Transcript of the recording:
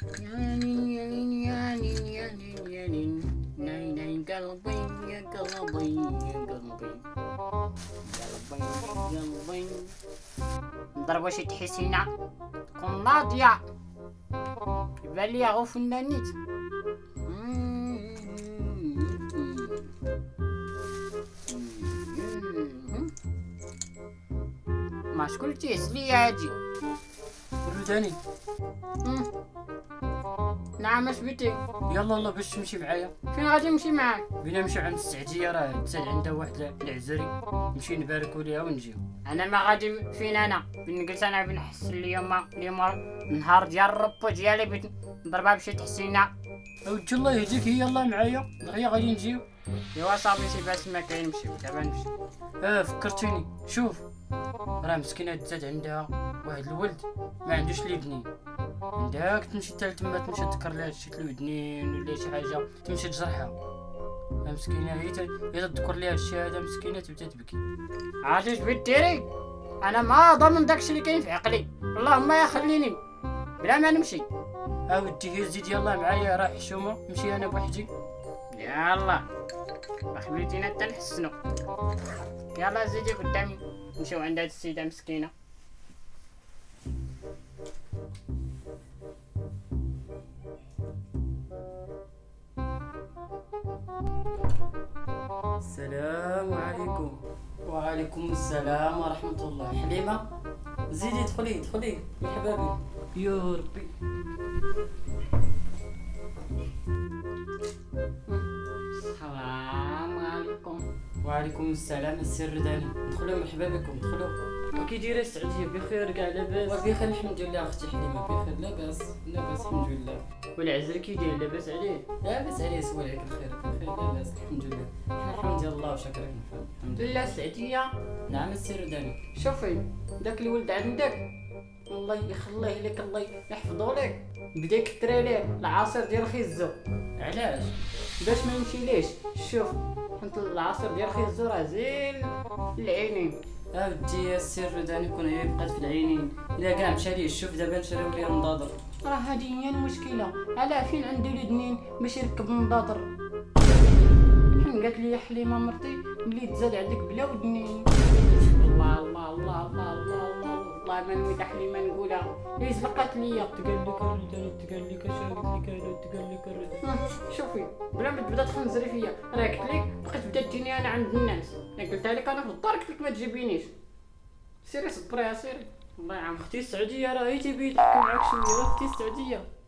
ناي قلبي يا قلبي يا قلبي قلبي نضرب واش تحسينا كون ناضية يبان ليا غو فنانيت. ما شكون تيهز ليا هادي الرداني. نعم اش بيتي؟ يلا باش تمشي معايا. فين غادي نمشي معاك؟ بينا نمشي عند السعديه، راه تسال عندها واحد العزري، نمشي نباركو ليها ونجيو. انا ما غادي فين انا بنجلس انا بنحس اليوم النهار ديال الربو ديالي بغيت نضربها بشي تحسينه. اودي الله يهديك، هي يلا معايا دغيا غادي نجيو. ايوا صافي سي باش ما كاين نمشيو دابا نمشي. فكرتيني، شوف راه مسكينه تزاد عندها واحد الولد ما عندوش اليدنين، عندها تمشي حتى تما تمشي تذكر لها شي الودنين ولا شي حاجه تمشي تجرحها. مسكينه هي تذكر ليها هادشي هذا، مسكينه تبدا تبكي. عرفتي اش بغيت ديري؟ انا ما ضامن داكشي اللي كاين في عقلي، اللهم يخليني بلا ما نمشي. ودي زيد يلا معايا، راه حشومه نمشي انا بوحدي. يلا خليتينا حتى نحسنو. يلا زيدي قدامي نمشيو عند هاد السيده مسكينه. السلام عليكم. وعليكم السلام ورحمة الله. حليمة زيدي ادخلي مرحبا بك. يا ربي. السلام عليكم. وعليكم السلام السي الرداني. ادخلوا مرحبا بكم ادخلوا. كي دايره السعودية؟ بخير كاع لاباس؟ بخير الحمد لله اختي حليمة، بخير لاباس الحمد لله. والعزل كي داير لاباس عليه؟ لاباس عليه سوى عليك الخير بخير لاباس الحمد لله. حنا الحمد لله وشكرا الحمد لله. لا سعدية. نعم السي الرداني. شوفي داك الولد عندك الله يخليه لك الله يحفظه لك بدا يكثر عليه العصير ديال خيزو. علاش؟ باش ما يمشيليش. شوف حيت العصير ديال خيزو راه زين للعينين. ودي السي الرداني كون هي بقات في العينين، الا كاع مشى ليه الشوف دابا نشريو ليه النضاضر. راه هادي هي المشكله، على فين عنده الودنين باش يركب النضاضر. حين قالت لي حليمه مرتي ملي تزاد عندك بلا ودنين. الله الله الله الله الله الله الله ما نويت حليمه نقولها لي زلقات ليا. تقال لك الرداني، تقال لك اش قالت لك انا، تقال لك الرداني. شوفي بلا ما تبدا تخنزري فيا، راه قلت لك بقيت بدا تجيني انا عند الناس، انا قلتها لك انا في الدار قلت لك ما تجيبينيش. سيري صبري سيري الله يعاون. اختي السعوديه راه هي تيبي تحكي معاك شويه، اختي السعوديه.